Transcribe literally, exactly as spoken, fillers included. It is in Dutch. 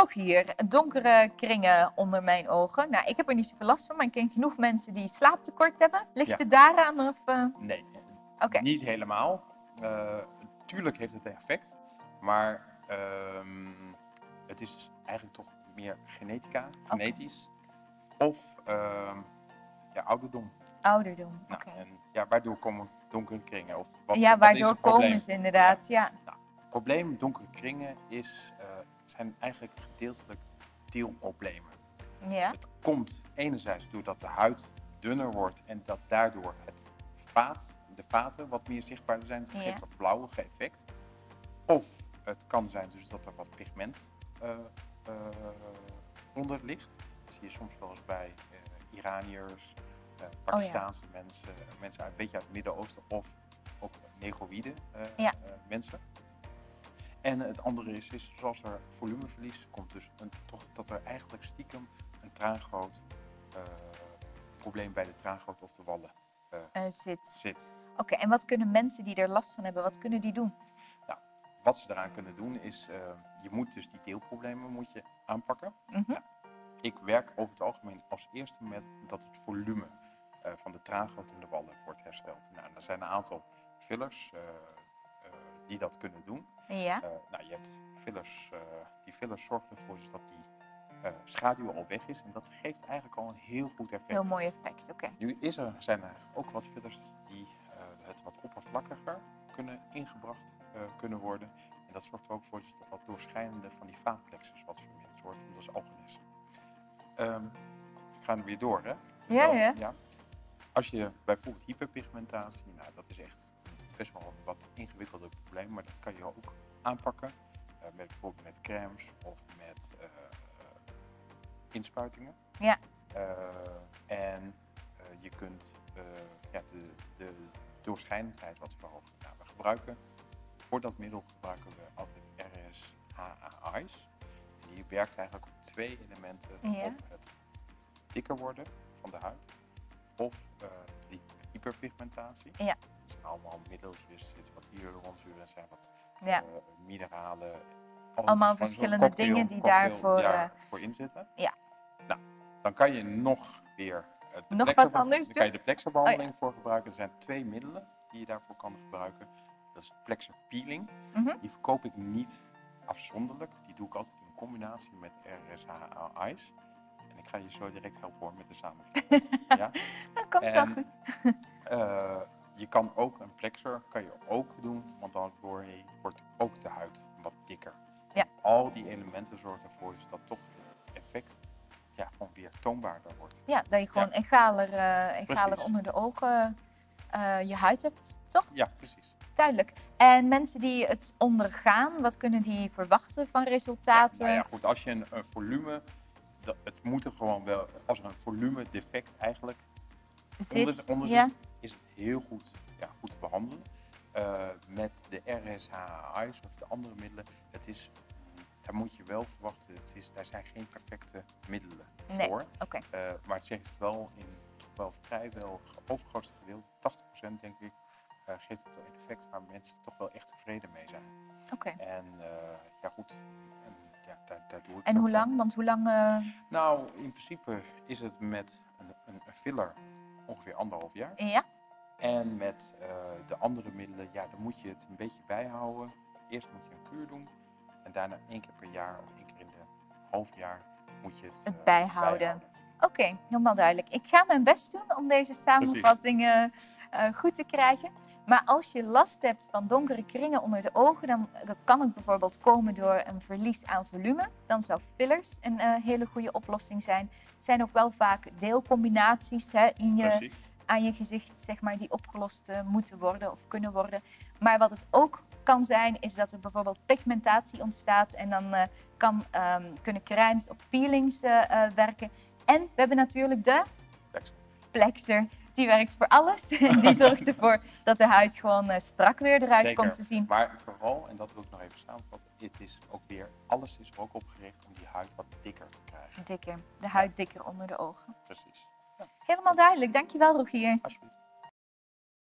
Rogier, donkere kringen onder mijn ogen. Nou, ik heb er niet zoveel last van, maar ik ken genoeg mensen die slaaptekort hebben. Ligt Ja. het daaraan? Of, uh... Nee, Oké. niet helemaal. Uh, tuurlijk heeft het een effect, maar um, het is eigenlijk toch meer genetica, genetisch. Okay. Of uh, ja, ouderdom. Ouderdom, nou, oké. Okay. Ja, waardoor komen donkere kringen? Of wat, ja, wat waardoor is het komen probleem? ze inderdaad, ja. ja. Nou, het probleem donkere kringen is, uh, zijn eigenlijk gedeeltelijk deelproblemen. Ja. Het komt enerzijds doordat de huid dunner wordt en dat daardoor het vaat, de vaten wat meer zichtbaarder zijn. Dat geeft ja. dat blauwige effect. Of het kan zijn dus dat er wat pigment uh, uh, onder ligt. Dat zie je soms wel eens bij uh, Iraniërs, uh, Pakistaanse oh, ja. mensen, mensen uit, een beetje uit het Midden-Oosten of ook negroïde uh, ja. uh, mensen. En het andere is, is zoals er volumeverlies komt, dus een, toch dat er eigenlijk stiekem een traangoot uh, probleem bij de traangoot of de wallen uh, uh, zit. zit. Oké, okay, en wat kunnen mensen die er last van hebben, wat kunnen die doen? Nou, wat ze eraan kunnen doen is, uh, je moet dus die deelproblemen moet je aanpakken. Mm-hmm. Nou, ik werk over het algemeen als eerste met dat het volume uh, van de traangoot en de wallen wordt hersteld. Nou, er zijn een aantal fillers uh, uh, die dat kunnen doen. Ja. Uh, nou, je hebt fillers, uh, die fillers zorgen ervoor dus dat die uh, schaduw al weg is en dat geeft eigenlijk al een heel goed effect. Heel mooi effect, oké. Okay. Nu is er, zijn er ook wat fillers die uh, het wat oppervlakkiger kunnen ingebracht uh, kunnen worden. En dat zorgt er ook voor dus dat dat doorschijnende van die vaatplexus wat verminderd wordt. En dat is algenese. Um, we gaan weer door, hè? Ja, Dan, ja. ja. Als je bijvoorbeeld hyperpigmentatie, nou dat is echt best wel een wat ingewikkelder probleem, maar dat kan je ook aanpakken. Uh, met bijvoorbeeld met crèmes of met uh, uh, inspuitingen. Ja. Uh, en uh, je kunt uh, ja, de, de doorschijnendheid wat verhogen. Nou, we gebruiken, voor dat middel gebruiken we altijd R S H A Ice. En die werkt eigenlijk op twee elementen. Ja. Op het dikker worden van de huid of uh, die hyperpigmentatie. Ja. Het zijn allemaal middeltjes, er zit wat hyaluronzuur, er zijn wat ja. uh, mineralen. Allemaal verschillende cocktail, dingen die cocktail daarvoor, daarvoor in zitten. Ja. Nou, dan kan je nog weer uh, de nog wat anders dan kan je de plexerbehandeling oh, ja. voor gebruiken. Er zijn twee middelen die je daarvoor kan gebruiken. Dat is plexer peeling. Mm-hmm. Die verkoop ik niet afzonderlijk. Die doe ik altijd in combinatie met R S H A Ice. En ik ga je zo direct helpen hoor met de samenvatting. Ja? Dat komt wel goed. uh, je kan ook een plexer kan je ook doen, want dan wordt ook de huid wat dikker. Ja. Al die elementen zorgen ervoor dus dat toch het effect ja, gewoon weer toonbaarder wordt. Ja, dat je gewoon ja. egaler, uh, egaler onder de ogen uh, je huid hebt, toch? Ja, precies. Duidelijk. En mensen die het ondergaan, wat kunnen die verwachten van resultaten? Ja, nou ja, goed, als je een, een volume, dat, het moet er gewoon wel, als er een volume defect eigenlijk zit, onder, onder ja. zit, is het heel goed, ja, goed te behandelen. Uh, met de R S H A Ice of de andere middelen, het is, daar moet je wel verwachten, het is, daar zijn geen perfecte middelen nee. voor. Okay. Uh, maar het zegt wel in toch wel vrijwel overgrootste gedeelte, tachtig procent denk ik, uh, geeft het een effect waar mensen toch wel echt tevreden mee zijn. Oké. Okay. En uh, ja goed, en, ja, daar, daar doe ik En hoe lang? van. Want hoe lang? Uh... Nou, in principe is het met een, een, een filler ongeveer anderhalf jaar. Ja. En met uh, de andere middelen, ja, dan moet je het een beetje bijhouden. Eerst moet je een kuur doen. En daarna één keer per jaar of één keer in de half jaar moet je het, het uh, bijhouden. bijhouden. Oké, okay, helemaal duidelijk. Ik ga mijn best doen om deze samenvattingen uh, goed te krijgen. Maar als je last hebt van donkere kringen onder de ogen, dan, dan kan het bijvoorbeeld komen door een verlies aan volume. Dan zou fillers een uh, hele goede oplossing zijn. Het zijn ook wel vaak deelcombinaties hè, in je... Precies. aan je gezicht, zeg maar, die opgelost uh, moeten worden of kunnen worden. Maar wat het ook kan zijn, is dat er bijvoorbeeld pigmentatie ontstaat en dan uh, kan, um, kunnen crèmes of peelings uh, uh, werken. En we hebben natuurlijk de Plexer. Plexer. Die werkt voor alles. Die zorgt ervoor dat de huid gewoon uh, strak weer eruit Zeker. komt te zien. Maar vooral, en dat wil ik nog even samenvatten, het is ook weer, alles is er ook opgericht om die huid wat dikker te krijgen. Dikker. De huid dikker onder de ogen. Precies. Ja. Helemaal duidelijk. Dankjewel, Rogier. Alsjeblieft.